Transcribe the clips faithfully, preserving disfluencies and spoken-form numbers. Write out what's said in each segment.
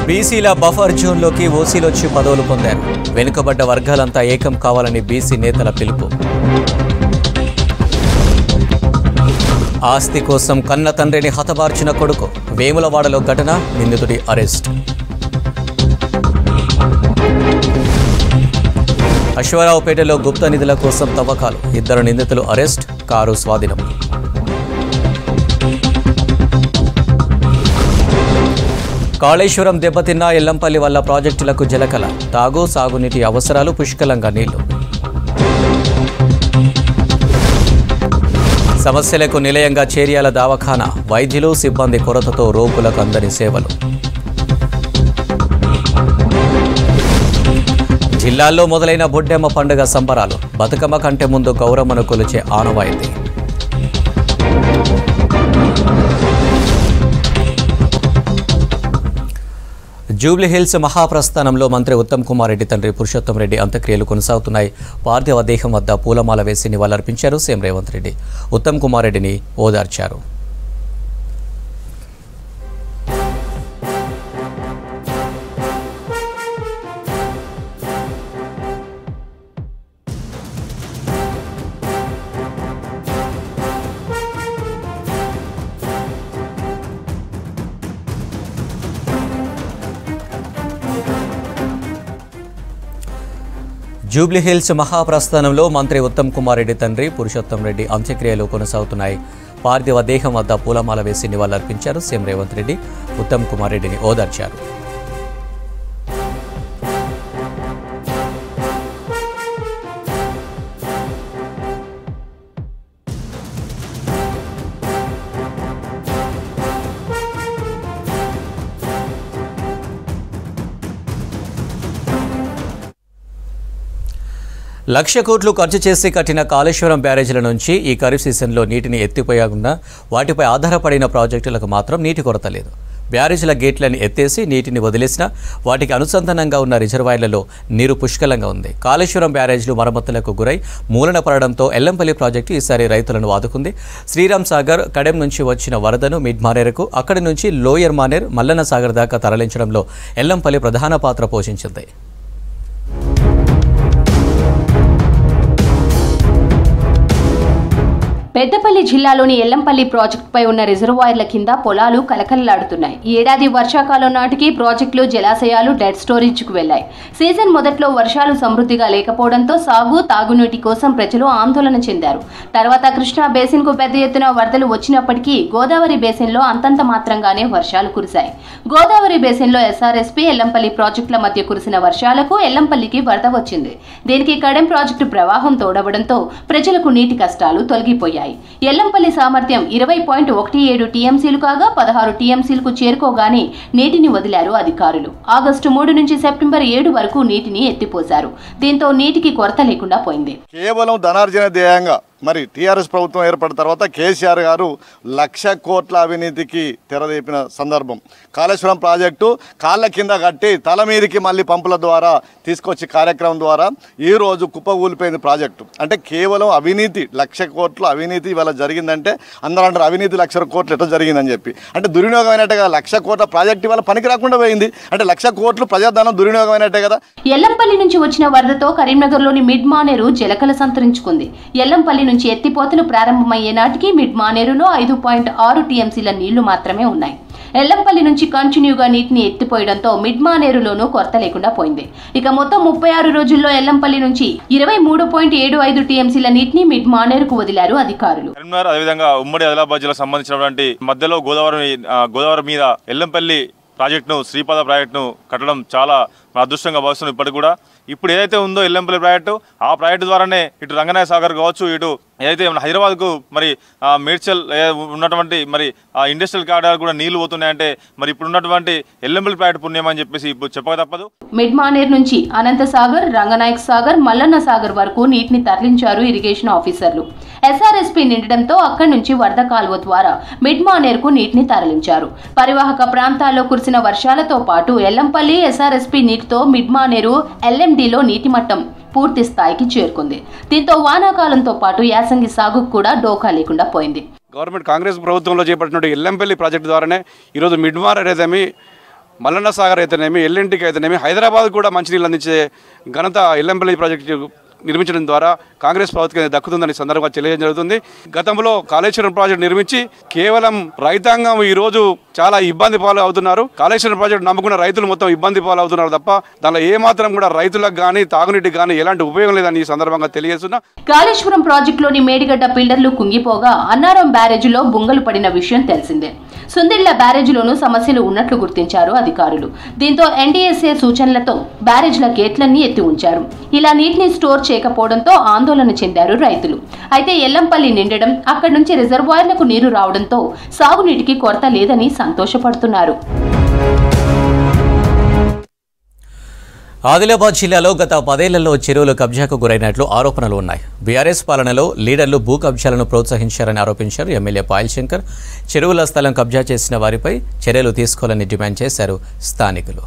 బీసీల బఫర్ జోన్లోకి ఓసీలొచ్చి పదవులు పొందారు. వెనుకబడ్డ వర్గాలంతా ఏకం కావాలని బీసీ నేతల పిలుపు. ఆస్తి కోసం కన్న తండ్రిని హతమార్చిన కొడుకు. వేములవాడలో ఘటన, నిందితుడి అరెస్ట్. అశ్వారావుపేటలో గుప్త నిధుల కోసం తవ్వకాలు. ఇద్దరు నిందితులు అరెస్ట్, కారు స్వాధీనం. కాళేశ్వరం దెబ్బతిన్న ఎల్లంపల్లి వల్ల ప్రాజెక్టులకు జలకల. తాగు సాగునీటి అవసరాలు పుష్కలంగా నీళ్లు. సమస్యలకు నిలయంగా చేర్యాల దవాఖానా. వైద్యులు సిబ్బంది కొరతతో రోగులకు అందని సేవలు. జిల్లాల్లో మొదలైన బొడ్డెమ్మ పండుగ సంబరాలు. బతుకమ్మ కంటే ముందు గౌరమ్మను కొలిచే ఆనవాయితీ. జూబ్లీహిల్స్ మహాప్రస్థానంలో మంత్రి ఉత్తమ్ కుమార్ రెడ్డి తండ్రి పురుషోత్తం రెడ్డి అంత్యక్రియలు కొనసాగుతున్నాయి. పార్థివ దేహం వద్ద పూలమాల వేసి నివాళులర్పించారు సీఎం రేవంత్ రెడ్డి. ఉత్తమ్ కుమార్ రెడ్డిని ఓదార్చారు. జూబ్లీహిల్స్ మహాప్రస్థానంలో మంత్రి ఉత్తమ్ కుమార్ రెడ్డి తండ్రి పురుషోత్తం రెడ్డి అంత్యక్రియలు కొనసాగుతున్నాయి. పార్థివ దేహం వద్ద పూలమాల వేసి నివాళులర్పించారు సీఎం రేవంత్ రెడ్డి. ఉత్తమ్ కుమార్ రెడ్డిని ఓదార్చారు. లక్ష కోట్లు ఖర్చు చేసి కట్టిన కాళేశ్వరం బ్యారేజీల నుంచి ఈ ఖరీఫ్ సీజన్లో నీటిని ఎత్తిపోయకుండా వాటిపై ఆధారపడిన ప్రాజెక్టులకు మాత్రం నీటి కొరత లేదు. బ్యారేజీల గేట్లను ఎత్తేసి నీటిని వదిలేసినా వాటికి అనుసంధానంగా ఉన్న రిజర్వాయర్లలో నీరు పుష్కలంగా ఉంది. కాళేశ్వరం బ్యారేజీలు మరమ్మతులకు గురై మూలన పడడంతో ఎల్లంపల్లి ప్రాజెక్టు ఈసారి రైతులను ఆదుకుంది. శ్రీరామ్ సాగర్ కడెం నుంచి వచ్చిన వరదను మిడ్ మానేరుకు, అక్కడి నుంచి లోయర్ మానేర్ మల్లన్న సాగర్ దాకా తరలించడంలో ఎల్లంపల్లి ప్రధాన పాత్ర పోషించింది. పెద్దపల్లి జిల్లాలోని ఎల్లంపల్లి ప్రాజెక్టుపై ఉన్న రిజర్వాయర్ల కింద పొలాలు కలకలలాడుతున్నాయి. ఈ ఏడాది వర్షాకాలం నాటికి ప్రాజెక్టులు, జలాశయాలు డెడ్ స్టోరేజ్కు వెళ్లాయి. సీజన్ మొదట్లో వర్షాలు సమృద్ధిగా లేకపోవడంతో సాగు, తాగునీటి కోసం ప్రజలు ఆందోళన చెందారు. తర్వాత కృష్ణా బేసిన్కు పెద్ద ఎత్తున వరదలు వచ్చినప్పటికీ గోదావరి బేసిన్లో అంతంత మాత్రంగానే వర్షాలు కురిశాయి. గోదావరి బేసిన్లో ఎస్ఆర్ఎస్పీ, ఎల్లంపల్లి ప్రాజెక్టుల మధ్య కురిసిన వర్షాలకు ఎల్లంపల్లికి వరద వచ్చింది. దీనికి కడెం ప్రాజెక్టు ప్రవాహం తోడవడంతో ప్రజలకు నీటి కష్టాలు తొలగిపోయాయి. ఎల్లంపల్లి సామర్థ్యం ఇరవై పాయింట్ ఒకటి ఏడు టీఎంసీలు కాగా పదహారు టీఎంసీలకు చేరుకోగానే నీటిని వదిలారు అధికారులు. ఆగస్టు మూడు నుంచి సెప్టెంబర్ ఏడు వరకు నీటిని ఎత్తిపోశారు. దీంతో నీటికి కొరత లేకుండా పోయింది. కేవలం ధనార్జన ధ్యేయంగా మరి టీఆర్ఎస్ ప్రభుత్వం ఏర్పడిన తర్వాత కేసీఆర్ గారు లక్ష కోట్ల అవినీతికి తెరదేపిన సందర్భం. కాళేశ్వరం ప్రాజెక్టు కాళ్ళ కింద కట్టి తల మీదికి మళ్ళీ పంపుల ద్వారా తీసుకొచ్చి కార్యక్రమం ద్వారా ఈరోజు కుప్పగూలిపోయింది ప్రాజెక్టు. అంటే కేవలం అవినీతి, లక్ష కోట్ల అవినీతి ఇవాళ జరిగిందంటే అందరూ అంటారు అవినీతి లక్ష కోట్లు ఎట్లా జరిగిందని చెప్పి. అంటే దుర్వినియోగం అయినట్టే కదా, లక్ష కోట్ల ప్రాజెక్టు ఇవాళ పనికి రాకుండా పోయింది. అంటే లక్ష కోట్లు ప్రజాధనం దుర్వినియోగం అయినట్టే కదా. ఎల్లంపల్లి నుంచి వచ్చిన వరదతో కరీంనగర్లోని మిడ్ మానేరు జలకల సంతరించుకుంది. ఎల్లంపల్లి నుంచి ఎత్తిపోతలు ప్రారంభమయ్యే నాటికి మిడ్ మానేరులో ఐదు పాయింట్ ఆరు టీఎంసీల నీళ్లు మాత్రమే ఉన్నాయి. ఎల్లంపల్లి నుంచి కంటిన్యూగా నీటిని ఎత్తిపోయడంతో మిడ్ మానేరులోనూ కొరత లేకుండా పోయింది. ఇక మొత్తం ముప్పై ఆరు రోజుల్లో ఎల్లంపల్లి నుంచి ఇరవై మూడు పాయింట్ ఏడు ఐదు టీఎంసీల నీటిని మిడ్ మానేరుకు వదిలారు అధికారులు. అదేవిధంగా ఉమ్మడి ఆదిలాబాద్ జిల్లా సంబంధించినటువంటి మధ్యలో గోదావరి గోదావరి మీద ఎల్లంపల్లి ప్రాజెక్టును, శ్రీపాద ప్రాజెక్టును కట్టడం చాలా అదృష్టంగా భావిస్తున్నాం. ఇప్పటికి కూడా ఇప్పుడు ఏదైతే ఉందో ఎల్లంపల్లి ప్రాజెక్టు, ఆ ప్రాజెక్టు ద్వారానే ఇటు రంగనాయ సాగర్ కావచ్చు, ఇటు ఏదైతే హైదరాబాద్కు మరి మేడ్చల్ ఉన్నటువంటి మరి ఆ ఇండస్ట్రియల్ కారిడార్ కూడా నీళ్లు పోతున్నాయంటే మరి ఇప్పుడు ఉన్నటువంటి ఎల్లంపల్లి ప్రాజెక్టు పుణ్యం అని చెప్పేసి ఇప్పుడు చెప్పక తప్పదు. మిడ్ మానేర్ నుంచి అనంత సాగర్, రంగనాయక్ సాగర్, మల్లన్న సాగర్ వరకు నీటిని తరలించారు ఇరిగేషన్ ఆఫీసర్లు. ఎస్ఆర్ఎస్పీ నిండడంతో అక్కడి నుంచి వరద కాలువ ద్వారా మిడ్ మానేర్కు నీటిని తరలించారు. పరివాహక ప్రాంతాల్లో కురిసిన వర్షాలతో పాటు ఎల్లంపల్లి ఎస్ఆర్ఎస్పీ నీటితో మిడ్ మానేరు ఎల్ఎండిలో నీటి మట్టం పూర్తి స్థాయికి చేరుకుంది. దీంతో వానాకాలంతో పాటు యాసంగి సాగుకు కూడా డోకా లేకుండా పోయింది. గవర్నమెంట్ కాంగ్రెస్ ప్రభుత్వంలో చేపట్టిన ఎల్లంపల్లి ప్రాజెక్టు ద్వారానే ఈరోజు మిడ్ మానేర్ ఏదేమి మల్లన్న సాగర్ అయితేనేమి, ఎల్ఎన్టీకి అయితేనేమి, హైదరాబాద్ కూడా మంచినీళ్ళు అందించే ఘనత ఎల్లంపల్లి ప్రాజెక్టు నిర్మించడం ద్వారా కాంగ్రెస్ ప్రభుత్వం దక్కుతుందని సందర్భంగా తెలియజేయడం జరుగుతుంది. గతంలో కాళేశ్వరం ప్రాజెక్టు నిర్మించి కేవలం రైతాంగం ఈ రోజు చాలా ఇబ్బంది పాలు అవుతున్నారు. కాళేశ్వరం ప్రాజెక్టు నమ్ముకున్న రైతులు మొత్తం ఇబ్బంది పాలు అవుతున్నారు తప్ప దానిలో ఏమాత్రం కూడా రైతులకు కానీ తాగునీటికి కానీ ఎలాంటి ఉపయోగం లేదని ఈ సందర్భంగా తెలియజేస్తున్నా. కాళేశ్వరం ప్రాజెక్టులోని మేడిగడ్డ పిల్లర్లు కుంగిపోగా అన్నారం బ్యారేజీలో బుంగలు పడిన విషయం తెలిసిందే. సుందిళ్ల బ్యారేజీలోనూ సమస్యలు ఉన్నట్లు గుర్తించారు అధికారులు. దీంతో ఎన్డీఎస్ఏ సూచనలతో బ్యారేజ్ల గేట్లన్నీ ఎత్తి ఉంచారు. ఇలా నీటిని స్టోర్ చేయకపోవడంతో ఆందోళన చెందారు రైతులు. అయితే ఎల్లంపల్లి నిండడం, అక్కడి నుంచి రిజర్వాయర్లకు నీరు రావడంతో సాగునీటికి కొరత లేదని సంతోషపడుతున్నారు. ఆదిలాబాద్ జిల్లాలో గత పదేళ్లలో చెరువులు కబ్జాకు గురైనట్లు ఆరోపణలు ఉన్నాయి. బీఆర్ఎస్ పాలనలో లీడర్లు భూ కబ్జాలను ప్రోత్సహించారని ఆరోపించారు ఎమ్మెల్యే పాయల్ శంకర్. చెరువుల స్థలం కబ్జా చేసిన వారిపై చర్యలు తీసుకోవాలని డిమాండ్ చేశారు స్థానికులు.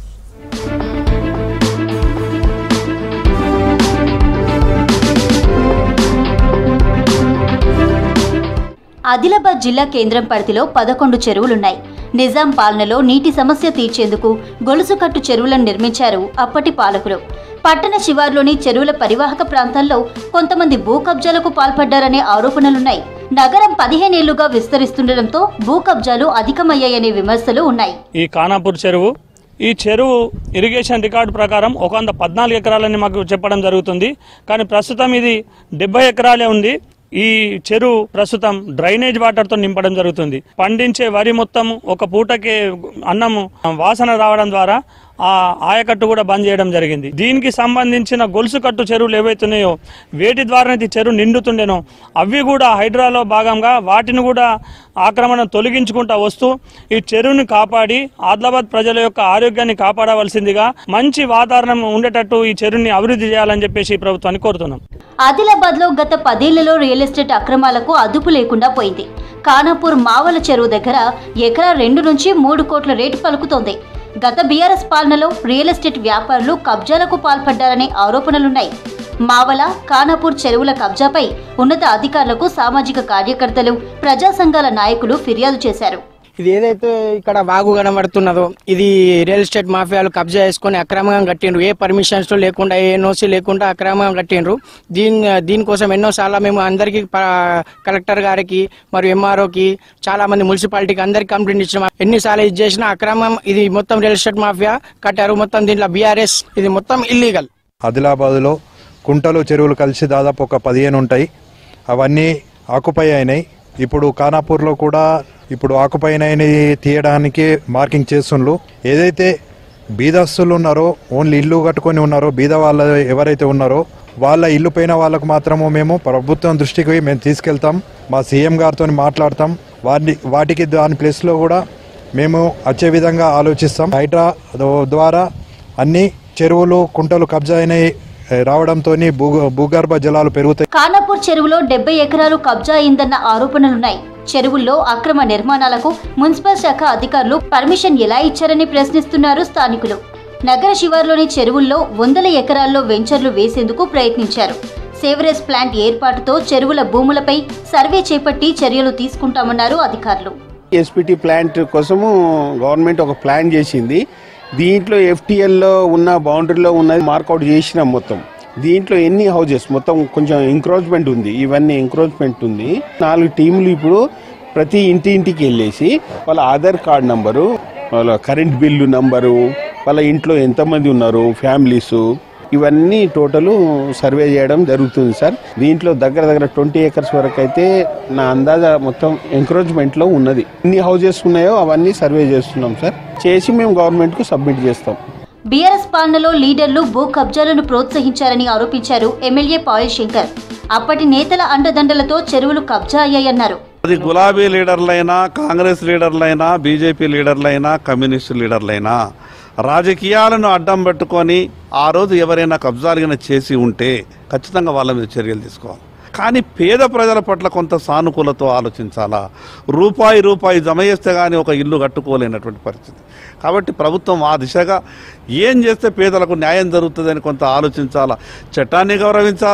ఆదిలాబాద్ జిల్లా కేంద్రం పరిధిలో పదకొండు చెరువులున్నాయి. నిజాం పాలనలో నీటి సమస్య తీర్చేందుకు గొలుసుకట్టు చెరువులను నిర్మించారు అప్పటి పాలకులు. పట్టణ శివార్లోని చెరువుల పరివాహక ప్రాంతాల్లో కొంతమంది భూ కబ్జాలకు పాల్పడ్డారనే ఆరోపణలున్నాయి. నగరం పదిహేనేళ్లుగా విస్తరిస్తుండటంతో భూ కబ్జాలు అధికమయ్యాయనే విమర్శలు ఉన్నాయి. ఈ ఖానాపూర్ చెరువు ఈ చెరువు ఇరిగేషన్ రికార్డు ప్రకారం ఒక వంద పద్నాలుగు ఎకరాలని మాకు చెప్పడం జరుగుతుంది. కానీ ప్రస్తుతం ఇది డెబ్బై ఎకరాలే ఉంది. ఈ చెరువు ప్రస్తుతం డ్రైనేజ్ వాటర్తో నింపడం జరుగుతుంది. పండించే వరి మొత్తం ఒక పూటకే అన్నము వాసన రావడం ద్వారా ఆ ఆయకట్టు కూడా బంద్ చేయడం జరిగింది. దీనికి సంబంధించిన గొలుసు కట్టు చెరువులు ఏవైతున్నాయో వేటి ద్వారా చెరువు నిండుతుండేనో అవి కూడా హైడ్రాలో భాగంగా వాటిని కూడా ఆక్రమణ తొలగించుకుంటా వస్తూ ఈ చెరువుని కాపాడి ఆదిలాబాద్ ప్రజల యొక్క ఆరోగ్యాన్ని కాపాడవలసిందిగా మంచి వాతావరణం ఉండేటట్టు ఈ చెరువుని అభివృద్ధి చేయాలని చెప్పేసి ప్రభుత్వాన్ని కోరుతున్నాం. ఆదిలాబాద్ లో గత పదేళ్లలో రియల్ ఎస్టేట్ అక్రమాలకు అదుపు లేకుండా పోయింది. ఖానాపూర్ మావల చెరువు దగ్గర ఎకరా రెండు నుంచి మూడు కోట్ల రేటు పలుకుతోంది. గత బీఆర్ఎస్ పాలనలో రియల్ ఎస్టేట్ వ్యాపారులు కబ్జాలకు పాల్పడ్డారనే ఆరోపణలున్నాయి. మావల, ఖానాపూర్ చెరువుల కబ్జాపై ఉన్నత అధికారులకు సామాజిక కార్యకర్తలు, ప్రజా సంఘాల నాయకులు ఫిర్యాదు చేశారు. ఇది ఏదైతే ఇక్కడ వాగు కనబడుతున్నదో ఇది రియల్ ఎస్టేట్ మాఫియాలు కబ్జా చేసుకుని అక్రమంగా కట్టిండ్రు. ఏ పర్మిషన్స్ లేకుండా, ఏ ఎన్ఓసీ లేకుండా అక్రమంగా కట్టిండ్రు. దీని దీనికోసం ఎన్నోసార్లు మేము అందరికీ కలెక్టర్ గారికి మరియు ఎంఆర్ఓకి చాలా మంది మున్సిపాలిటీకి అందరికి కంప్లైంట్ ఇచ్చినాం. ఎన్నిసార్లు ఇది చేసినా అక్రమం. ఇది మొత్తం రియల్ ఎస్టేట్ మాఫియా కట్టారు. మొత్తం దీంట్లో బీఆర్ఎస్, ఇది మొత్తం ఇల్లీగల్. ఆదిలాబాద్లో కుంటలు, చెరువులు కలిసి దాదాపు ఒక పదిహేను ఉంటాయి. అవన్నీ ఆకుపై అయినాయి. ఇప్పుడు ఖానాపూర్లో కూడా ఇప్పుడు ఆకుపైన తీయడానికి మార్కింగ్ చేస్తుండ్రు. ఏదైతే బీదస్తులు ఉన్నారో, ఓన్లీ ఇల్లు కట్టుకొని ఉన్నారో, బీద వాళ్ళ ఎవరైతే ఉన్నారో వాళ్ళ ఇల్లు పైన వాళ్ళకు మాత్రము మేము ప్రభుత్వం దృష్టికి మేము తీసుకెళ్తాం. మా సీఎం గారితో మాట్లాడతాం. వాటి వాటికి దాని ప్లేస్లో కూడా మేము వచ్చే విధంగా ఆలోచిస్తాం. హైడ్రా ద్వారా అన్ని చెరువులు, కుంటలు కబ్జా అయినాయి రావడంతో భూగర్భ జలాలు పెరుగుతాయి. ఖానాపూర్ చెరువులో డెబ్బై ఎకరాలు కబ్జా అయిందన్న ఆరోపణలున్నాయి. చెరువుల్లో అక్రమ నిర్మాణాలకు మున్సిపల్ శాఖ అధికారులు పర్మిషన్ ఎలా ఇచ్చారని ప్రశ్నిస్తున్నారు స్థానికులు. నగర శివార్లోని చెరువుల్లో వందల ఎకరాల్లో వెంచర్లు వేసేందుకు ప్రయత్నించారు. సేవరేజ్ ప్లాంట్ ఏర్పాటుతో చెరువుల భూములపై సర్వే చేపట్టి చర్యలు తీసుకుంటామన్నారు అధికారులు. ఎస్పీటీ ప్లాంట్ కోసము గవర్నమెంట్ ఒక ప్లాన్ చేసింది. దీంట్లో ఎఫ్టీఎల్లో ఉన్న బౌండరీలో ఉన్నది మార్కౌట్ చేసినాం. మొత్తం దీంట్లో ఎన్ని హౌజెస్ మొత్తం కొంచెం ఎంక్రోచ్మెంట్ ఉంది. ఇవన్నీ ఎంక్రోచ్మెంట్ ఉంది. నాలుగు టీంలు ఇప్పుడు ప్రతి ఇంటి ఇంటికి వెళ్ళేసి వాళ్ళ ఆధార్ కార్డ్ నంబరు, వాళ్ళ కరెంట్ బిల్లు నంబరు, వాళ్ళ ఇంట్లో ఎంతమంది ఉన్నారు ఫ్యామిలీస్, ఇవన్నీ టోటల్ సర్వే చేయడం జరుగుతుంది సార్. దీంట్లో దగ్గర దగ్గర ట్వంటీ ఏకర్స్ వరకు అయితే నా అందాజ మొత్తం ఎంక్రోచ్మెంట్ లో ఉన్నది. ఎన్ని హౌజెస్ ఉన్నాయో అవన్నీ సర్వే చేస్తున్నాం సార్. చేసి మేము గవర్నమెంట్ కు సబ్మిట్ చేస్తాం. బీఆర్ఎస్ పాలనలో లీడర్లు భూ కబ్జాలను ప్రోత్సహించారని ఆరోపించారు ఎమ్మెల్యే పాయల్ శంకర్. అప్పటి నేతల అండదండలతో చెరువులు కబ్జా అయ్యాయన్నారు. అది గులాబీ లీడర్లైనా, కాంగ్రెస్ లీడర్లైనా, బీజేపీ లీడర్లైనా, కమ్యూనిస్టు లీడర్లైనా రాజకీయాలను అడ్డం పెట్టుకొని ఆ రోజు ఎవరైనా కబ్జాలు చేసి ఉంటే ఖచ్చితంగా వాళ్ళ మీద చర్యలు తీసుకోవాలి. కానీ పేద ప్రజల పట్ల కొంత సానుకూలతో ఆలోచించాలా. రూపాయి రూపాయి జమ చేస్తే కానీ ఒక ఇల్లు కట్టుకోలేనటువంటి పరిస్థితి. కాబట్టి ప్రభుత్వం ఆ దిశగా ఏం చేస్తే పేదలకు న్యాయం జరుగుతుందని కొంత ఆలోచించాలా. చట్టాన్ని గౌరవించాలా,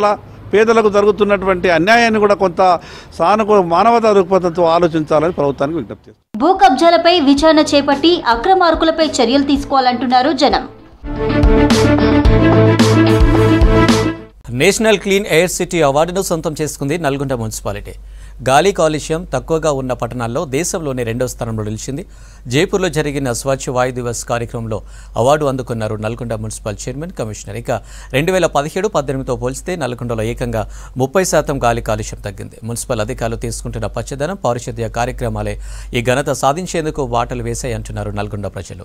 పేదలకు జరుగుతున్నటువంటి అన్యాయాన్ని కూడా కొంత సానుకూల మానవతా దృక్పథంతో ఆలోచించాలని ప్రభుత్వానికి విజ్ఞప్తి చేస్తారు. భూ కబ్జాలపై విచారణ చేపట్టి అక్రమార్కులపై చర్యలు తీసుకోవాలంటున్నారు జనం. నేషనల్ క్లీన్ ఎయిర్ సిటీ అవార్డును సొంతం చేసుకుంది నల్గొండ మున్సిపాలిటీ. గాలి కాలుష్యం తక్కువగా ఉన్న పట్టణాల్లో దేశంలోనే రెండో స్థానంలో నిలిచింది. జైపూర్లో జరిగిన స్వచ్ఛ వాయు దివస్ కార్యక్రమంలో అవార్డు అందుకున్నారు నల్గొండ మున్సిపల్ చైర్మన్, కమిషనర్. ఇక రెండు వేల పదిహేడు పద్దెనిమిదితో పోల్చితే నల్గొండలో ఏకంగా ముప్పై శాతం గాలి కాలుష్యం తగ్గింది. మున్సిపల్ అధికారులు తీసుకుంటున్న పచ్చదనం, పారిశుద్ధ్య కార్యక్రమాలే ఈ ఘనత సాధించేందుకు బాటలు వేశాయంటున్నారు నల్గొండ ప్రజలు.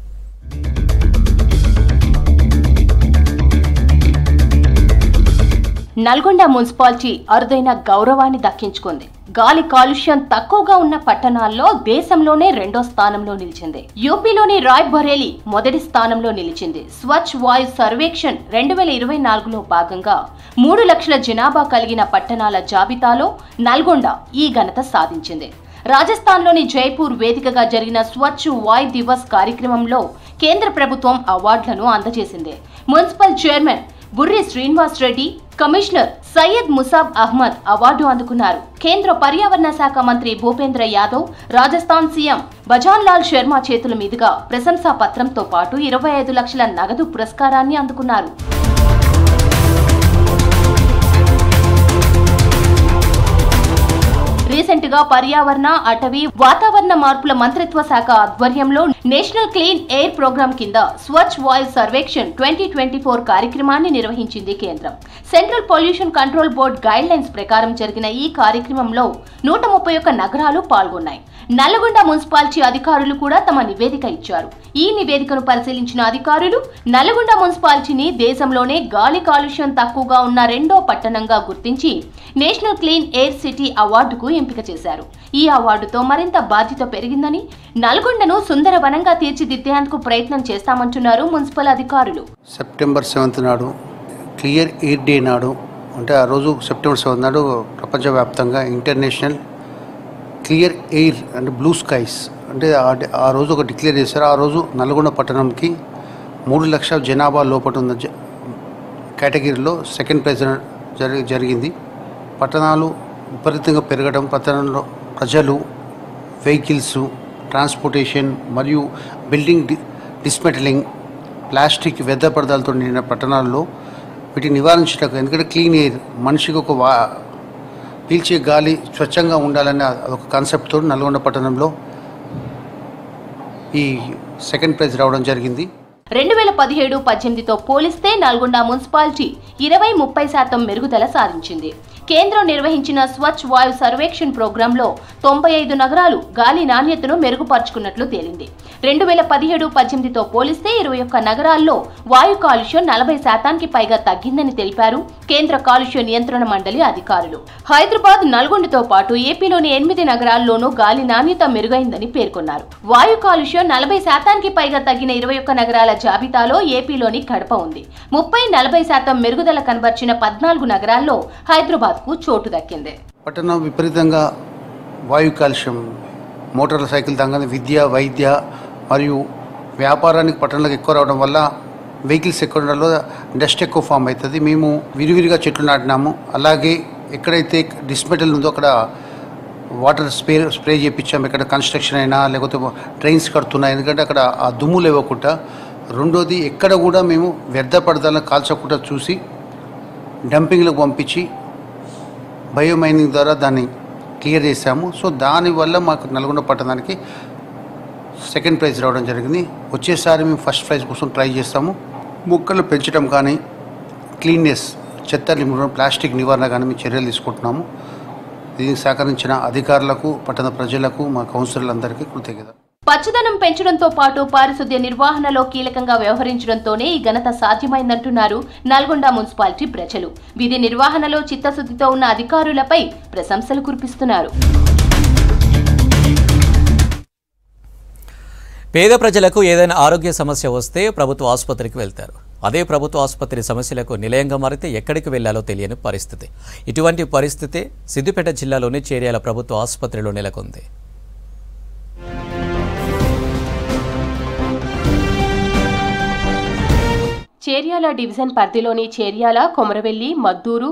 నల్గొండ మున్సిపాలిటీ అరుదైన గౌరవాన్ని దక్కించుకుంది. గాలి కాలుష్యం తక్కువగా ఉన్న పట్టణాల్లో దేశంలోనే రెండో స్థానంలో నిలిచింది. యూపీలోని రాయ్ బరేలీ మొదటి స్థానంలో నిలిచింది. స్వచ్ఛ వాయు సర్వేక్షణ్ రెండు వేల ఇరవై నాలుగులో భాగంగా మూడు లక్షల జనాభా కలిగిన పట్టణాల జాబితాలో నల్గొండ ఈ ఘనత సాధించింది. రాజస్థాన్లోని జైపూర్ వేదికగా జరిగిన స్వచ్ఛ వాయు దివస్ కార్యక్రమంలో కేంద్ర ప్రభుత్వం అవార్డులను అందజేసింది. Municipal chairman Burri Srinivas Reddy, commissioner Syed Musab Ahmed award అందుకున్నారు. కేంద్ర పర్యావరణ శాఖ మంత్రి భూపేంద్ర యాదవ్, రాజస్థాన్ సీఎం భజన్ లాల్ శర్మ చేతుల మీదుగా ప్రశంసా పత్రంతో పాటు ఇరవై ఐదు లక్షల నగదు పురస్కారాన్ని అందుకున్నారు. రీసెంట్ గా పర్యావరణ, అటవీ, వాతావరణ మార్పుల మంత్రిత్వ శాఖ ఆధ్వర్యంలో నేషనల్ క్లీన్ ఎయిర్ ప్రోగ్రామ్ కింద స్వచ్ఛ వాయు సర్వేక్షణ్ ట్వంటీ ట్వంటీ ఫోర్ కార్యక్రమాన్ని నిర్వహించింది కేంద్రం. Central pollution control board guidelines ప్రకారం జరిగిన ఈ కార్యక్రమంలో నూట ముప్పై ఒక్క నగరాలు పాల్గొన్నాయి. నల్గొండ మున్సిపాలిటీ అధికారులు కూడా తమ నివేదిక ఇచ్చారు. ఈ నివేదికను పరిశీలించిన అధికారులు నల్గొండ మున్సిపాలిటీని దేశంలోనే గాలి కాలుష్యం తక్కువగా ఉన్న రెండో పట్టణంగా గుర్తించి నేషనల్ క్లీన్ ఎయిర్ సిటీ అవార్డుకు ఎంపిక చేశారు. ఈ అవార్డుతో మరింత బాధ్యత పెరిగిందని, నల్గొండను సుందర వనంగా తీర్చిదిద్దేందుకు ప్రయత్నం చేస్తామంటున్నారు మున్సిపల్ అధికారులు. సెప్టెంబర్ సెవెంత్ నాడు క్లియర్ ఎయిర్ డే నాడు, అంటే ఆ రోజు సెప్టెంబర్ సెవెంత్ నాడు ప్రపంచవ్యాప్తంగా ఇంటర్నేషనల్ క్లియర్ ఎయిర్ అంటే బ్లూ స్కైస్ అంటే ఆ రోజు ఒక డిక్లేర్ చేశారు. ఆ రోజు నల్గొండ పట్టణంకి మూడు లక్షల జనాభా లోపల ఉన్న కేటగిరీలో సెకండ్ ప్రైజ్ జరి జరిగింది. పట్టణాలు విపరీతంగా పెరగడం, పట్టణంలో ప్రజలు, వెహికల్స్, ట్రాన్స్పోర్టేషన్ మరియు బిల్డింగ్ డి డిస్మెటలింగ్, ప్లాస్టిక్, వ్యర్థ పదార్థాలతో నిండిన పట్టణాల్లో వీటిని నివారించడానికి, ఎందుకంటే క్లీన్ ఎయిర్ మనిషికి ఒక వా పీల్చే గాలి స్వచ్ఛంగా ఉండాలనే ఒక కాన్సెప్ట్తో నల్గొండ పట్టణంలో ఈ సెకండ్ ప్రైజ్ రావడం జరిగింది. రెండు వేల పదిహేడు పద్దెనిమిదితో పోలిస్తే నల్గొండ మున్సిపాలిటీ ఇరవై ముప్పై శాతం మెరుగుదల సాధించింది. కేంద్రం నిర్వహించిన స్వచ్ఛ వాయు సర్వేక్షణ్ ప్రోగ్రాంలో తొంభై ఐదు నగరాలు గాలి నాణ్యతను మెరుగుపరుచుకున్నట్లు తేలింది. రెండు వేల పదిహేడు పద్దెనిమిదితో పోలిస్తే ఇరవై ఒక్క నగరాల్లో వాయు కాలుష్యం నలభై శాతానికి పైగా తగ్గిందని తెలిపారు కేంద్ర కాలుష్య నియంత్రణ మండలి అధికారులు. హైదరాబాద్, నల్గొండతో పాటు ఏపీలోని ఎనిమిది నగరాల్లోనూ గాలి నాణ్యత మెరుగైందని పేర్కొన్నారు. వాయు కాలుష్యం నలభై శాతానికి పైగా తగ్గిన ఇరవై ఒక్క నగరాల జాబితాలో ఏపీలోని కడప ఉంది. ముప్పై నలభై శాతం మెరుగుదల కనబర్చిన పద్నాలుగు నగరాల్లో హైదరాబాద్ కు చోటు దక్కింది. పట్టణం విపరీతంగా వాయు కాలుష్యం, మోటార్ సైకిల్ దంగని, విద్య, వైద్య మరియు వ్యాపారానికి పట్టణాలకు ఎక్కువ రావడం వల్ల వెహికల్స్ ఎక్కువ ఉండడం వల్ల డస్ట్ ఎక్కువ ఫామ్ అవుతుంది. మేము విరివిరిగా చెట్లు నాటినాము. అలాగే ఎక్కడైతే డిస్మెటల్ ఉందో అక్కడ వాటర్ స్ప్రే స్ప్రే చేయించాము. ఇక్కడ కన్స్ట్రక్షన్ అయినా లేకపోతే ట్రైన్స్ కడుతున్నాయి, ఎందుకంటే అక్కడ ఆ దుమ్ము లేవకుండా. రెండోది, ఎక్కడ కూడా మేము వ్యర్థ పదార్థాలను కాల్చకుండా చూసి డంపింగ్లకు పంపించి బయోమైనింగ్ ద్వారా దాన్ని క్లియర్ చేశాము. సో దానివల్ల మాకు నల్గొండ పట్టణానికి సెకండ్ ప్రైజ్ రావడం జరిగింది. వచ్చేసారి మేము ఫస్ట్ ప్రైజ్ కోసం ట్రై చేస్తాము. మొక్కలు పెంచడం కానీ, క్లీన్నెస్, చెత్త నివారణ, ప్లాస్టిక్ నివారణ కానీ మేము చర్యలు తీసుకుంటున్నాము. దీనికి సహకరించిన అధికారులకు, పట్టణ ప్రజలకు, మా కౌన్సిలర్లందరికీ కృతజ్ఞత. పచ్చదనం పెంచడంతో పాటు పారిశుద్ధ్య నిర్వహణలో కీలకంగా వ్యవహరించడంతోనే ఈ ఘనత సాధ్యమైందంటున్నారు నల్గొండ మున్సిపాలిటీ ప్రజలు. విధి నిర్వహణలో చిత్తశుద్ధితో ఉన్న అధికారులపై ప్రశంసలు కురిపిస్తున్నారు. పేద ప్రజలకు ఏదైనా ఆరోగ్య సమస్య వస్తే ప్రభుత్వ ఆసుపత్రికి వెళ్తారు. అదే ప్రభుత్వ ఆసుపత్రి సమస్యలకు నిలయంగా మారితే ఎక్కడికి వెళ్లాలో తెలియని పరిస్థితి. ఇటువంటి పరిస్థితి సిద్దిపేట జిల్లాలోని చేర్యాల ప్రభుత్వ ఆసుపత్రిలో నెలకొంది. చేర్యాల డివిజన్ పరిధిలోని చేర్యాల, కొమరవెల్లి, మద్దూరు,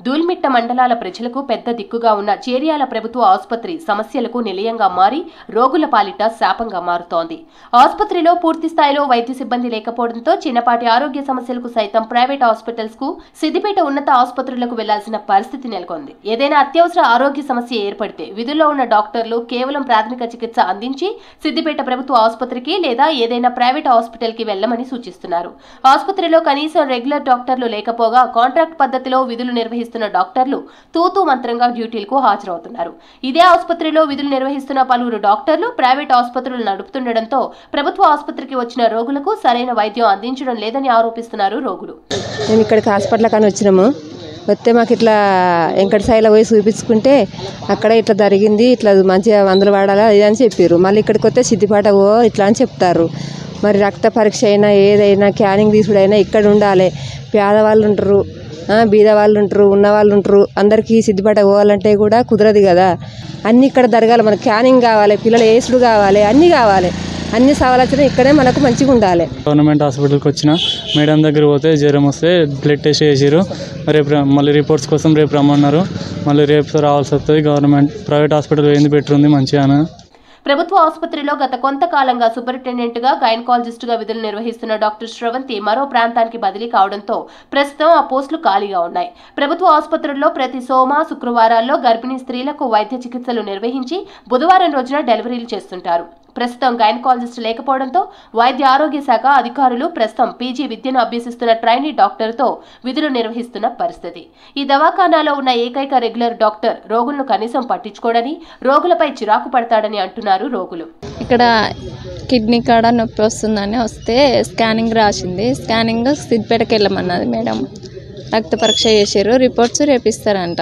దూల్మిట్ట మండలాల ప్రజలకు పెద్ద దిక్కుగా ఉన్న చేర్యాల ప్రభుత్వ ఆసుపత్రి సమస్యలకు నిలయంగా మారి రోగుల పాలిట శాపంగా మారుతోంది. ఆసుపత్రిలో పూర్తి స్థాయిలో వైద్య సిబ్బంది లేకపోవడంతో చిన్నపాటి ఆరోగ్య సమస్యలకు సైతం ప్రైవేట్ హాస్పిటల్స్ కు సిద్దిపేట ఉన్నత ఆసుపత్రులకు వెళ్లాల్సిన పరిస్థితి నెలకొంది. ఏదైనా అత్యవసర ఆరోగ్య సమస్య ఏర్పడితే విధుల్లో ఉన్న డాక్టర్లు కేవలం ప్రాథమిక చికిత్స అందించి సిద్దిపేట ప్రభుత్వ ఆసుపత్రికి లేదా ఏదైనా ప్రైవేట్ హాస్పిటల్ కి వెళ్లమని సూచిస్తున్నారు. ఆసుపత్రిలో కనీసం రెగ్యులర్ డాక్టర్లు లేకపోగా కాంట్రాక్ట్ పద్ధతిలో విధులు నిర్వహిస్తున్న డాక్టర్లు తూతూ మంత్రంగా డ్యూటీలకు హాజరవుతున్నారు. ఇదే ఆసుపత్రిలో విధులు నిర్వహిస్తున్న పలువురు డాక్టర్లు ప్రైవేట్ ఆసుపత్రులు నడుపుతుండటంతో ప్రభుత్వ ఆసుపత్రికి వచ్చిన రోగులకు సరైన వైద్యం అందించడం లేదని ఆరోపిస్తున్నారు రోగులు. మేము ఇక్కడికి హాస్పిటల్ కానీ వచ్చినాము. వస్తే మాకు ఇట్లా వెంకట సాయిలో పోయి చూపించుకుంటే అక్కడ ఇట్లా జరిగింది, ఇట్లా మంచిగా మందులు వాడాలా ఇది అని చెప్పారు. మళ్ళీ ఇక్కడికి వస్తే సిద్దిపేట ఓ ఇట్లా అని చెప్తారు. మరి రక్త పరీక్ష అయినా ఏదైనా క్యానింగ్ తీసుడైనా ఇక్కడ ఉండాలి. పేదవాళ్ళు ఉంటారు, బీద వాళ్ళు ఉంటారు, ఉన్న వాళ్ళు ఉంటారు. అందరికీ సిద్దిపేట పోవాలంటే కూడా కుదరదు కదా. అన్నీ ఇక్కడ జరగాలి. మనకు క్యానింగ్ కావాలి, పిల్లలు ఏసుడు కావాలి, అన్నీ కావాలి. అన్ని సవాలొచ్చినా ఇక్కడే మనకు మంచిగా ఉండాలి. గవర్నమెంట్ హాస్పిటల్కి వచ్చిన మేడం దగ్గర పోతే జ్వరం వస్తే బ్లడ్ టెస్ట్ చేసారు. రేపు మళ్ళీ రిపోర్ట్స్ కోసం రేపు రమ్మన్నారు. మళ్ళీ రేపు రావాల్సి వస్తుంది. గవర్నమెంట్ ప్రైవేట్ హాస్పిటల్ ఏంది బెటర్ ఉంది మంచిగా. ప్రభుత్వ ఆసుపత్రిలో గత కొంతకాలంగా సూపరింటెండెంట్ గా గైనకాలజిస్ట్ గా విధులు నిర్వహిస్తున్న డాక్టర్ శ్రవంతి మరో ప్రాంతానికి బదిలీ కావడంతో ప్రస్తుతం ఆ పోస్టులు ఖాళీగా ఉన్నాయి. ప్రభుత్వ ఆసుపత్రుల్లో ప్రతి సోమ శుక్రవారాల్లో గర్భిణీ స్త్రీలకు వైద్య చికిత్సలు నిర్వహించి బుధవారం రోజున డెలివరీలు చేస్తుంటారు. ప్రస్తుతం గైనకాలజిస్ట్ లేకపోవడంతో వైద్య ఆరోగ్య శాఖ అధికారులు ప్రస్తుతం పీజీ విద్యను అభ్యసిస్తున్న ట్రైనీ డాక్టర్తో విధులు నిర్వహిస్తున్న పరిస్థితి. ఈ దవాఖానాలో ఉన్న ఏకైక రెగ్యులర్ డాక్టర్ రోగులను కనీసం పట్టించుకోడని, రోగులపై చిరాకు పడతాడని అంటున్నారు రోగులు. ఇక్కడ కిడ్నీ కాడ నొప్పి వస్తుందని వస్తే స్కానింగ్ రాసింది. స్కానింగ్ సిద్దిపేటకి వెళ్ళమన్నది మేడం. రక్త పరీక్ష చేసారు, రిపోర్ట్స్ రేపిస్తారంట.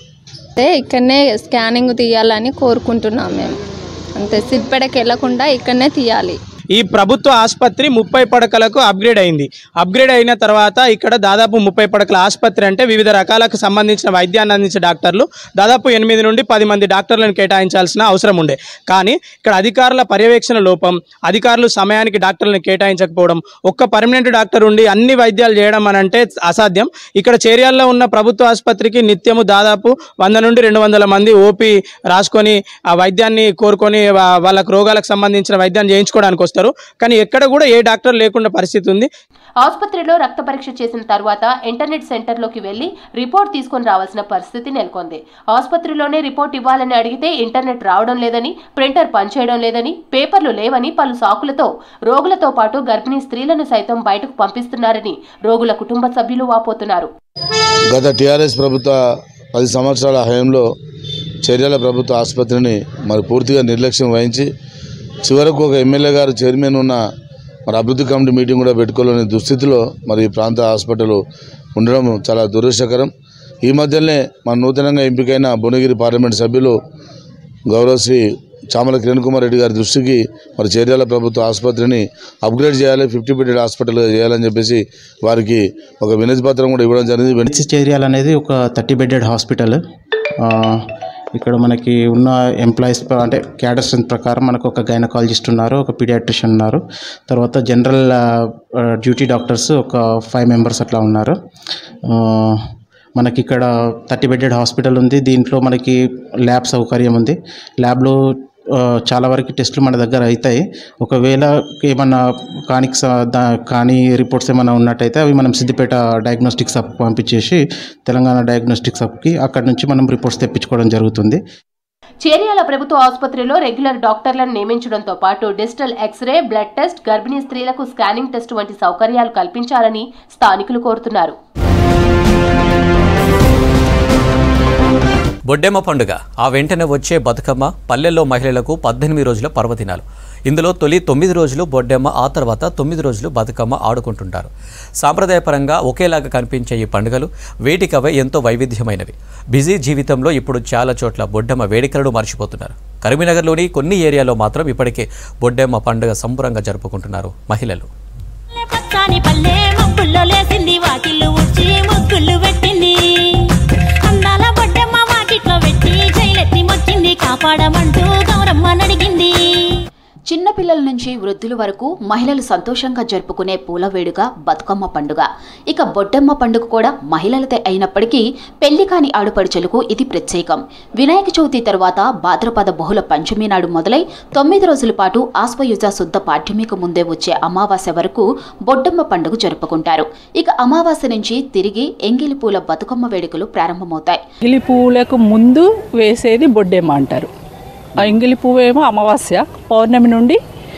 అంటే ఇక్కడనే స్కానింగ్ తీయాలని కోరుకుంటున్నాం మేము. అంతే, సిద్దిపేటకి వెళ్లకుండా ఇక్కడనే తీయాలి. ఈ ప్రభుత్వ ఆసుపత్రి ముప్పై పడకలకు అప్గ్రేడ్ అయింది. అప్గ్రేడ్ అయిన తర్వాత ఇక్కడ దాదాపు ముప్పై పడకల ఆసుపత్రి అంటే వివిధ రకాలకు సంబంధించిన వైద్యాన్ని అందించే డాక్టర్లు దాదాపు ఎనిమిది నుండి పది మంది డాక్టర్లను కేటాయించాల్సిన అవసరం ఉండే. కానీ ఇక్కడ అధికారుల పర్యవేక్షణ లోపం, అధికారులు సమయానికి డాక్టర్లను కేటాయించకపోవడం, ఒక్క పర్మనెంట్ డాక్టర్ ఉండి అన్ని వైద్యాలు చేయడం అని అంటే అసాధ్యం. ఇక్కడ చేర్యాల్లో ఉన్న ప్రభుత్వ ఆసుపత్రికి నిత్యము దాదాపు వంద నుండి రెండు వందల మంది ఓపీ రాసుకొని ఆ వైద్యాన్ని కోరుకొని వాళ్ళకు రోగాలకు సంబంధించిన వైద్యాన్ని చేయించుకోవడానికి వస్తారు. కానీ ఎక్కడ కూడా ఏ డాక్టర్ లేకుండా పరిస్థితి ఉంది. ఆసుపత్రిలో రక్త పరీక్ష చేసిన తర్వాత ఇంటర్నెట్ సెంటర్ లోకి వెళ్లి రిపోర్ట్ తీసుకొని రావాల్సిన పరిస్థితి నెలకొంది. ఆసుపత్రిలోనే రిపోర్ట్ ఇవ్వాలని అడిగితే ఇంటర్నెట్ రావడం లేదని, ప్రింటర్ పనిచేయడం లేదని, పేపర్లు లేవని పలు సాకులతో రోగులతో పాటు గర్భిణీ స్త్రీలను సైతం బయటకు పంపిస్తున్నారని రోగుల కుటుంబ సభ్యులు వాపోతున్నారు. గత టీఆర్ఎస్ ప్రభుత్వ పది సంవత్సరాల హయాంలో చర్యల ప్రభుత్వ ఆసుపత్రిని మరి పూర్తిగా నిర్లక్ష్యం వహించి చివరకు ఒక ఎమ్మెల్యే గారు చైర్మన్ ఉన్న మరి అభివృద్ధి కమిటీ మీటింగ్ కూడా పెట్టుకోలేని దుస్థితిలో మరి ఈ ప్రాంత హాస్పిటల్ ఉండడం చాలా దురదృష్టకరం. ఈ మధ్యనే మన నూతనంగా ఎంపికైన భువనగిరి పార్లమెంట్ సభ్యులు గౌరవశ్రీ చామల కిరణ్ కుమార్ రెడ్డి గారి దృష్టికి మరి చేర్యాల ప్రభుత్వ ఆసుపత్రిని అప్గ్రేడ్ చేయాలి, ఫిఫ్టీ బెడెడ్ హాస్పిటల్ చేయాలని చెప్పేసి వారికి ఒక వినతి పత్రం కూడా ఇవ్వడం జరిగింది. చేర్యాల అనేది ఒక థర్టీ బెడెడ్ హాస్పిటల్. ఇక్కడ మనకి ఉన్న ఎంప్లాయీస్ అంటే క్యాడర్ స్ట్రెంత్ ప్రకారం మనకు ఒక గైనకాలజిస్ట్ ఉన్నారు, ఒక పీడియాట్రిషియన్ ఉన్నారు, తర్వాత జనరల్ డ్యూటీ డాక్టర్స్ ఒక ఫైవ్ మెంబర్స్ అట్లా ఉన్నారు. మనకి ఇక్కడ థర్టీ బెడెడ్ హాస్పిటల్ ఉంది. దీంట్లో మనకి ల్యాబ్ సౌకర్యం ఉంది. ల్యాబ్లో చాలా వరకు టెస్టులు మన దగ్గర అవుతాయి. ఒకవేళ ఏమన్నా కాని కానీ రిపోర్ట్స్ ఏమైనా ఉన్నట్టయితే అవి మనం సిద్దిపేట డయాగ్నోస్టిక్స్ హబ్కి పంపించేసి తెలంగాణ డయాగ్నోస్టిక్స్ హబ్కి అక్కడ నుంచి మనం రిపోర్ట్స్ తెప్పించుకోవడం జరుగుతుంది. చేర్యాల ప్రభుత్వ ఆసుపత్రిలో రెగ్యులర్ డాక్టర్లను నియమించడంతో పాటు డిజిటల్ ఎక్స్రే, బ్లడ్ టెస్ట్, గర్భిణీ స్త్రీలకు స్కానింగ్ టెస్ట్ వంటి సౌకర్యాలు కల్పించాలని స్థానికులు కోరుతున్నారు. బొడ్డెమ్మ పండుగ, ఆ వెంటనే వచ్చే బతుకమ్మ, పల్లెల్లో మహిళలకు పద్దెనిమిది రోజుల పర్వదినాలు. ఇందులో తొలి తొమ్మిది రోజులు బొడ్డెమ్మ, ఆ తర్వాత తొమ్మిది రోజులు బతుకమ్మ ఆడుకుంటుంటారు. సాంప్రదాయపరంగా ఒకేలాగా కనిపించే ఈ పండుగలు వేటికవే ఎంతో వైవిధ్యమైనవి. బిజీ జీవితంలో ఇప్పుడు చాలా చోట్ల బొడ్డెమ్మ వేడుకలను మర్చిపోతున్నారు. కరీంనగర్లోని కొన్ని ఏరియాలో మాత్రం ఇప్పటికే బొడ్డెమ్మ పండుగ సంబరంగా జరుపుకుంటున్నారు మహిళలు. చిన్నపిల్లల నుంచి వృద్ధుల వరకు మహిళలు సంతోషంగా జరుపుకునే పూల వేడుక బతుకమ్మ పండుగ. ఇక బొడ్డెమ్మ పండుగ కూడా మహిళలదే అయినప్పటికీ పెళ్లి కాని ఆడపడుచులకు ఇది ప్రత్యేకం. వినాయక చవితి తర్వాత భాద్రపద బహుళ పంచమి నాడు మొదలై తొమ్మిది రోజుల పాటు ఆశ్వయుజ శుద్ధ పాఠ్యమికి ముందే వచ్చే అమావాస్య వరకు బొడ్డెమ్మ పండుగ జరుపుకుంటారు. ఇక అమావాస్య నుంచి తిరిగి ఎంగిలి పూల బతుకమ్మ వేడుకలు ప్రారంభమవుతాయి. ఎంగిలి పూలకు ముందు వేసేది బొడ్డెమ్మ అంటారు. ఎంగిలి పువ్వు ఏమో అమావాస్య పౌర్ణమి నుండి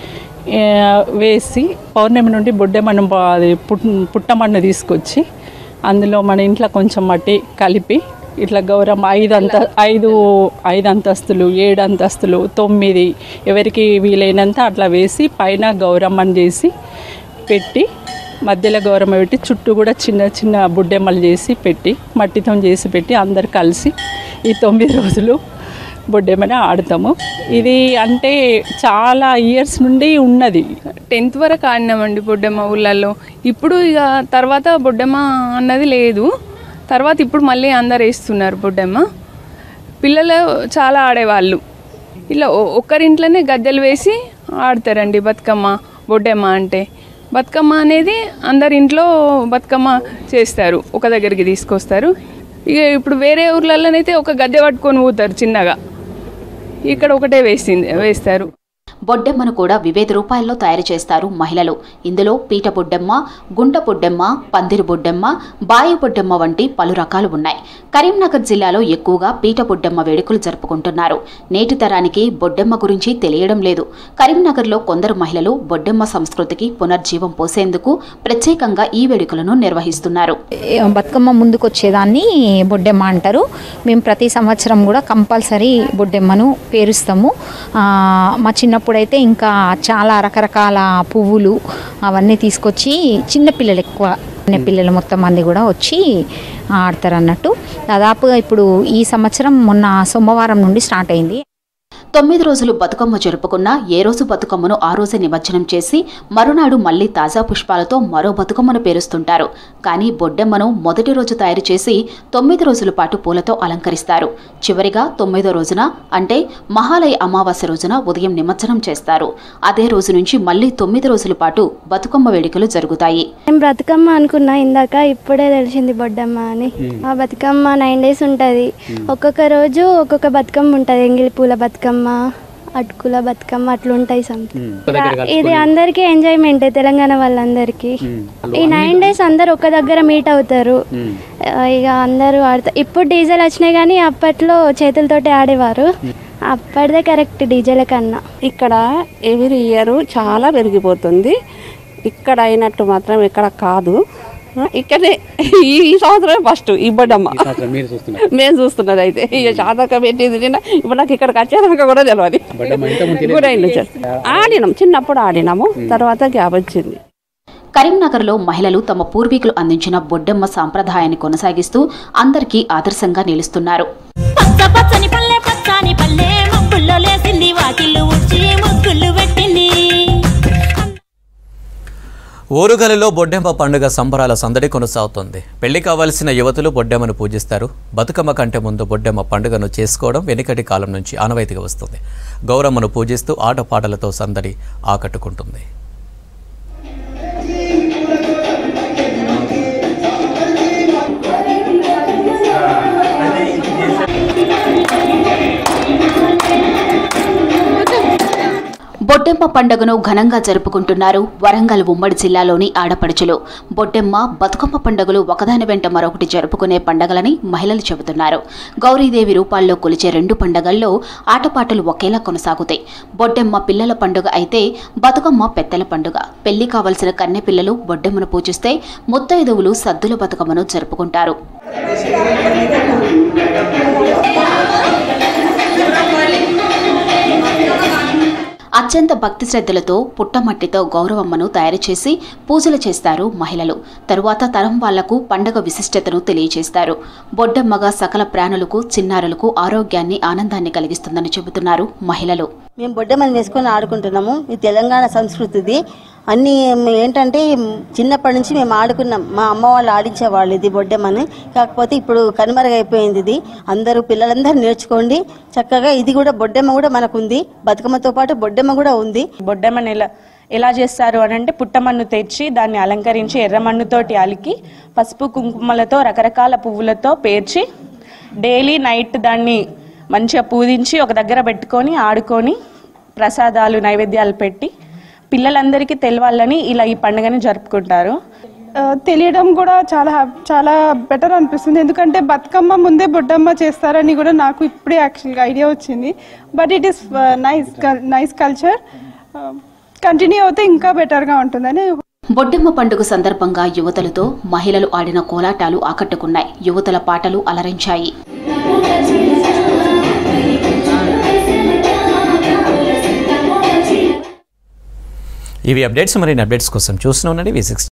వేసి పౌర్ణమి నుండి బొడ్డెమ్మను అది పుట్టమన్ను తీసుకొచ్చి అందులో మన ఇంట్లో కొంచెం మట్టి కలిపి ఇట్లా గౌరమ్మ ఐదు అంత ఐదు ఐదు అంతస్తులు ఏడు అంతస్తులు తొమ్మిది ఎవరికి వీలైనంత అట్లా వేసి పైన గౌరమ్మను చేసి పెట్టి మధ్యలో గౌరమ్మ పెట్టి చుట్టూ కూడా చిన్న చిన్న బొడ్డెమ్మలు చేసి పెట్టి మట్టితో చేసి పెట్టి అందరు కలిసి ఈ తొమ్మిది రోజులు బొడ్డెమ్మని ఆడతాము. ఇది అంటే చాలా ఇయర్స్ నుండి ఉన్నది. టెన్త్ వరకు ఆడినామండి బొడ్డెమ్మ ఊళ్ళల్లో. ఇప్పుడు ఇక తర్వాత బొడ్డెమ్మ అన్నది లేదు. తర్వాత ఇప్పుడు మళ్ళీ అందరు వేస్తున్నారు బొడ్డెమ్మ. పిల్లలు చాలా ఆడేవాళ్ళు. ఇలా ఒక్కరింట్లోనే గద్దెలు వేసి ఆడతారండి బతుకమ్మ బొడ్డెమ్మ అంటే. బతుకమ్మ అనేది అందరి ఇంట్లో బతుకమ్మ చేస్తారు, ఒక దగ్గరికి తీసుకొస్తారు. ఇక ఇప్పుడు వేరే ఊర్లలోనైతే ఒక గద్దె పట్టుకొని పోతారు చిన్నగా, ఇక్కడ ఒకటే వేసింది వేస్తారు. బొడ్డెమ్మను కూడా వివిధ రూపాయల్లో తయారు చేస్తారు మహిళలు. ఇందులో పీట బొడ్డెమ్మ, గుంట బొడ్డెమ్మ, పందిరి బొడ్డెమ్మ, బాయి బొడ్డెమ్మ వంటి పలు రకాలు ఉన్నాయి. కరీంనగర్ జిల్లాలో ఎక్కువగా పీట బొడ్డెమ్మ వేడుకలు జరుపుకుంటున్నారు. నేటి తరానికి బొడ్డెమ్మ గురించి తెలియడం లేదు. కరీంనగర్లో కొందరు మహిళలు బొడ్డెమ్మ సంస్కృతికి పునర్జీవం పోసేందుకు ప్రత్యేకంగా ఈ వేడుకలను నిర్వహిస్తున్నారు. బతుకమ్మ ముందుకు వచ్చేదాన్ని బొడ్డెమ్మ అంటారు. మేము ప్రతి సంవత్సరం కూడా కంపల్సరీ బొడ్డెమ్మను పేరుస్తాము. మా చిన్నప్పుడు అయితే ఇంకా చాలా రకరకాల పువ్వులు అవన్నీ తీసుకొచ్చి చిన్నపిల్లలు ఎక్కువ చిన్నపిల్లలు మొత్తం మంది కూడా వచ్చి ఆడతారు అన్నట్టు. దాదాపుగా ఇప్పుడు ఈ సంవత్సరం మొన్న సోమవారం నుండి స్టార్ట్ అయింది. తొమ్మిది రోజులు బతుకమ్మ జరుపుకున్న ఏ రోజు బతుకమ్మను ఆ రోజే నిమజ్జనం చేసి మరునాడు మళ్లీ తాజా పుష్పాలతో మరో బతుకమ్మను పేరుస్తుంటారు. కానీ బొడ్డెమ్మను మొదటి రోజు తయారు చేసి తొమ్మిది రోజుల పాటు పూలతో అలంకరిస్తారు. చివరిగా తొమ్మిదో రోజున అంటే మహాలయ అమావాస్య రోజున ఉదయం నిమజ్జనం చేస్తారు. అదే రోజు నుంచి మళ్లీ తొమ్మిది రోజుల పాటు బతుకమ్మ వేడుకలు జరుగుతాయి. బతుకమ్మ అనుకున్నా ఇందాక, ఇప్పుడే తెలిసింది బొడ్డమ్మ అని. ఆ బతుకమ్మ నైన్ డేస్ ఉంటది. ఒక్కొక్క రోజు ఒక్కొక్క బతుకమ్మ ఉంటది. ఎంగిలి పూల బతుకమ్మ, అటుకుల బతుకమ్మ అట్లుంటాయి. సంథింగ్ ఇది అందరికీ ఎంజాయ్మెంట్, తెలంగాణ వాళ్ళందరికీ. ఈ నైన్ డేస్ అందరు ఒక దగ్గర మీట్ అవుతారు. ఇక అందరూ ఆడతారు. ఇప్పుడు డీజేలు వచ్చినాయి కానీ అప్పట్లో చేతులతోటి ఆడేవారు. అప్పటిదే కరెక్ట్ డీజేల కన్నా. ఇక్కడ ఎవ్రీ ఇయర్ చాలా పెరిగిపోతుంది. ఇక్కడ అయినట్టు మాత్రం ఇక్కడ కాదు. ఇక్కడే ఈ సంవత్సరమే ఫస్ట్ ఈ బొడ్డమ్మ మేము చూస్తున్నది. అయితే ఇక శాతక పెట్టింది ఇప్పుడు నాకు ఇక్కడికి వచ్చేదాకా కూడా తెలియదు. గురైంది ఆడినాం, చిన్నప్పుడు ఆడినాము, తర్వాత గ్యాప్ వచ్చింది. కరీంనగర్లో మహిళలు తమ పూర్వీకులు అందించిన బొడ్డెమ్మ సాంప్రదాయాన్ని కొనసాగిస్తూ అందరికీ ఆదర్శంగా నిలుస్తున్నారు. ఓరుగలలో బొడ్డెమ్మ పండుగ సంబరాల సందడి కొనసాగుతోంది. పెళ్లి కావాల్సిన యువతులు బొడ్డెమ్మను పూజిస్తారు. బతుకమ్మ కంటే ముందు బొడ్డెమ్మ పండుగను చేసుకోవడం వెనుకటి కాలం నుంచి ఆనవాయితీగా వస్తుంది. గౌరమ్మను పూజిస్తూ ఆటపాటలతో సందడి ఆకట్టుకుంటుంది. బొడ్డెమ్మ పండుగను ఘనంగా జరుపుకుంటున్నారు వరంగల్ ఉమ్మడి జిల్లాలోని ఆడపడుచులు. బొడ్డెమ్మ, బతుకమ్మ పండుగలు ఒకదాని వెంట మరొకటి జరుపుకునే పండుగలని మహిళలు చెబుతున్నారు. గౌరీదేవి రూపాల్లో కొలిచే రెండు పండుగల్లో ఆటపాటలు ఒకేలా కొనసాగుతాయి. బొడ్డెమ్మ పిల్లల పండుగ అయితే బతుకమ్మ పెద్దల పండుగ. పెళ్లి కావలసిన కన్నె పిల్లలు బొడ్డెమ్మను పూజిస్తే ముత్తైదువులు సద్దుల బతుకమ్మను జరుపుకుంటారు. అత్యంత భక్తి శ్రద్ధలతో పుట్టమట్టితో గౌరవమ్మను తయారు చేసి పూజలు చేస్తారు మహిళలు. తరువాత తరం వాళ్లకు పండగ విశిష్టతను తెలియజేస్తారు. బొడ్డమ్మగా సకల ప్రాణులకు, చిన్నారులకు ఆరోగ్యాన్ని, ఆనందాన్ని కలిగిస్తుందని చెబుతున్నారు మహిళలు. మేము బొడ్డెమ్మని వేసుకొని ఆడుకుంటున్నాము. ఇది తెలంగాణ సంస్కృతిది. అన్నీ ఏంటంటే చిన్నప్పటి నుంచి మేము ఆడుకున్నాం. మా అమ్మ వాళ్ళు ఆడించేవాళ్ళు ఇది బొడ్డెమ్మని. కాకపోతే ఇప్పుడు కనుమరుగైపోయింది ఇది. అందరూ పిల్లలందరూ నేర్చుకోండి చక్కగా. ఇది కూడా బొడ్డెమ్మ కూడా మనకుంది. బతుకమ్మతో పాటు బొడ్డెమ్మ కూడా ఉంది. బొడ్డెమ్మని ఎలా ఎలా చేస్తారు అని అంటే పుట్టమన్ను తెచ్చి దాన్ని అలంకరించి ఎర్రమన్నుతోటి అలికి పసుపు కుంకుమలతో రకరకాల పువ్వులతో పేర్చి డైలీ నైట్ దాన్ని మంచిగా పూజించి ఒక దగ్గర పెట్టుకొని ఆడుకొని ప్రసాదాలు నైవేద్యాలు పెట్టి పిల్లలందరికీ తెలవాలని ఇలా ఈ పండుగని జరుపుకుంటారు. తెలియడం కూడా చాలా చాలా బెటర్ అనిపిస్తుంది. ఎందుకంటే బతుకమ్మ ముందే బొడ్డమ్మ చేస్తారని కూడా నాకు ఇప్పుడే యాక్చువల్గా ఐడియా వచ్చింది. But it is nice nice culture. Continue అవుతే ఇంకా బెటర్గా ఉంటుందని. బొడ్డెమ్మ పండుగ సందర్భంగా యువతలతో మహిళలు ఆడిన కోలాటాలు ఆకట్టుకున్నాయి. యువతల పాటలు అలరించాయి. ఇవి అప్డేట్స్. మరిన్ని అప్డేట్స్ కోసం చూస్తూనే ఉండండి వి సిక్స్.